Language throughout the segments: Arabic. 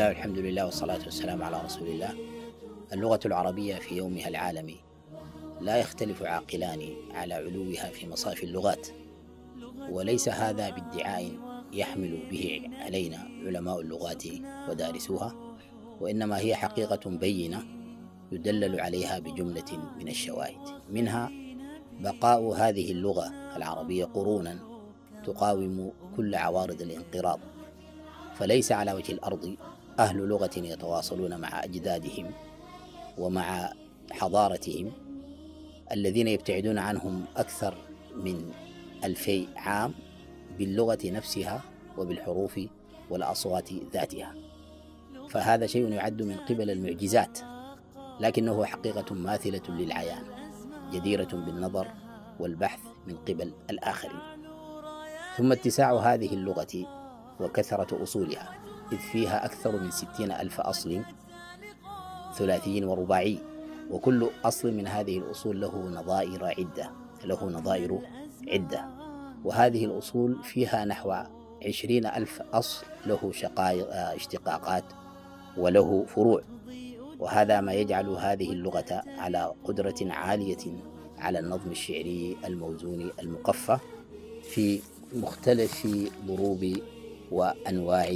الله والحمد لله والصلاة والسلام على رسول الله. اللغة العربية في يومها العالمي لا يختلف عاقلان على علوها في مصاف اللغات، وليس هذا بادعاء يحمل به علينا علماء اللغات ودارسوها، وإنما هي حقيقة بينة يدلل عليها بجملة من الشواهد، منها بقاء هذه اللغة العربية قرونا تقاوم كل عوارض الانقراض، فليس على وجه الأرض أهل لغة يتواصلون مع أجدادهم ومع حضارتهم الذين يبتعدون عنهم أكثر من 2000 عام باللغة نفسها وبالحروف والأصوات ذاتها، فهذا شيء يعد من قبل المعجزات، لكنه حقيقة ماثلة للعيان جديرة بالنظر والبحث من قبل الآخرين. ثم اتساع هذه اللغة وكثرة أصولها، إذ فيها أكثر من 60,000 أصل ثلاثي ورباعي، وكل أصل من هذه الأصول له نظائر عدة، وهذه الأصول فيها نحو 20,000 أصل له اشتقاقات وله فروع، وهذا ما يجعل هذه اللغة على قدرة عالية على النظم الشعري الموزون المقفى في مختلف ضروب وأنواع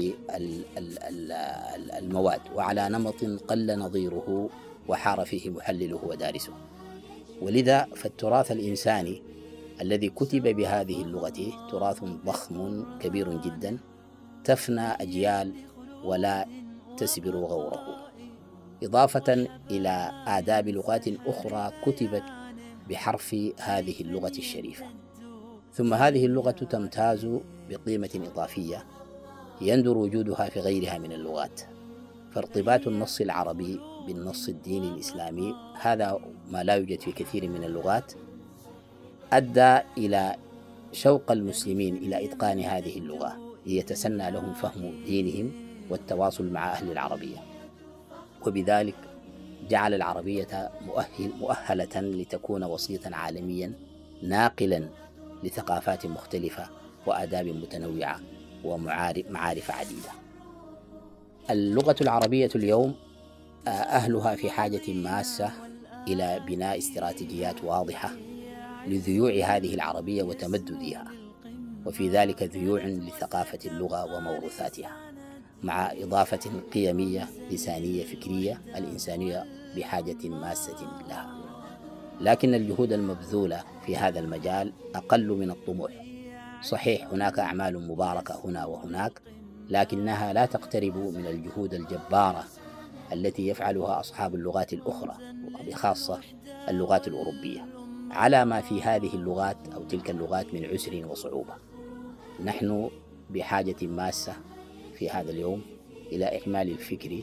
المواد، وعلى نمط قل نظيره وحار فيه محلله ودارسه. ولذا فالتراث الإنساني الذي كتب بهذه اللغة تراث ضخم كبير جدا تفنى أجيال ولا تسبر غوره، إضافة إلى آداب لغات أخرى كتبت بحرف هذه اللغة الشريفة. ثم هذه اللغة تمتاز بقيمة إضافية يندر وجودها في غيرها من اللغات، فارتباط النص العربي بالنص الديني الإسلامي هذا ما لا يوجد في كثير من اللغات، أدى إلى شوق المسلمين إلى إتقان هذه اللغة ليتسنى لهم فهم دينهم والتواصل مع أهل العربية، وبذلك جعل العربية مؤهلة لتكون وسيطا عالميا ناقلا لثقافات مختلفة وآداب متنوعة ومعارف عديدة. اللغة العربية اليوم أهلها في حاجة ماسة إلى بناء استراتيجيات واضحة لذيوع هذه العربية وتمددها، وفي ذلك ذيوع لثقافة اللغة وموروثاتها، مع إضافة قيمية لسانية فكرية الإنسانية بحاجة ماسة لها. لكن الجهود المبذولة في هذا المجال أقل من الطموح. صحيح هناك أعمال مباركة هنا وهناك، لكنها لا تقترب من الجهود الجبارة التي يفعلها أصحاب اللغات الأخرى، وبخاصة اللغات الأوروبية، على ما في هذه اللغات أو تلك اللغات من عسر وصعوبة. نحن بحاجة ماسة في هذا اليوم إلى إكمال الفكر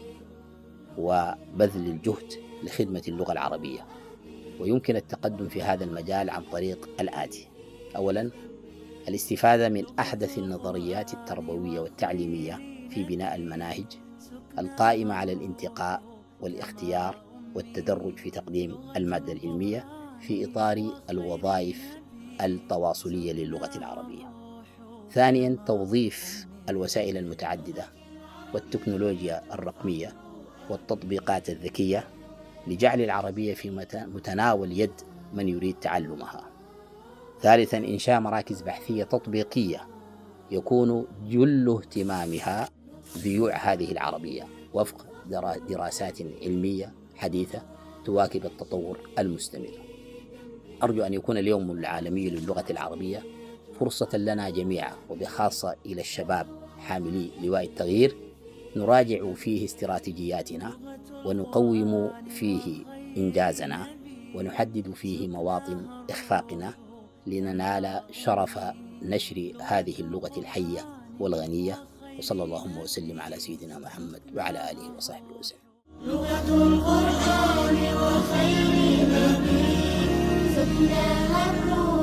وبذل الجهد لخدمة اللغة العربية، ويمكن التقدم في هذا المجال عن طريق الآتي: أولا، الاستفادة من أحدث النظريات التربوية والتعليمية في بناء المناهج القائمة على الانتقاء والاختيار والتدرج في تقديم المادة العلمية في إطار الوظائف التواصلية للغة العربية. ثانيا، توظيف الوسائل المتعددة والتكنولوجيا الرقمية والتطبيقات الذكية لجعل العربية في متناول يد من يريد تعلمها. ثالثا، إنشاء مراكز بحثية تطبيقية يكون جل اهتمامها ذيوع هذه العربية وفق دراسات علمية حديثة تواكب التطور المستمر. أرجو أن يكون اليوم العالمي للغة العربية فرصة لنا جميعا، وبخاصة إلى الشباب حاملي لواء التغيير، نراجع فيه استراتيجياتنا ونقوم فيه إنجازنا ونحدد فيه مواطن إخفاقنا لننال شرف نشر هذه اللغة الحية والغنية. وصلى اللهم وسلم على سيدنا محمد وعلى آله وصحبه وسلم. لغة القرآن وخير نبي سكنها الروح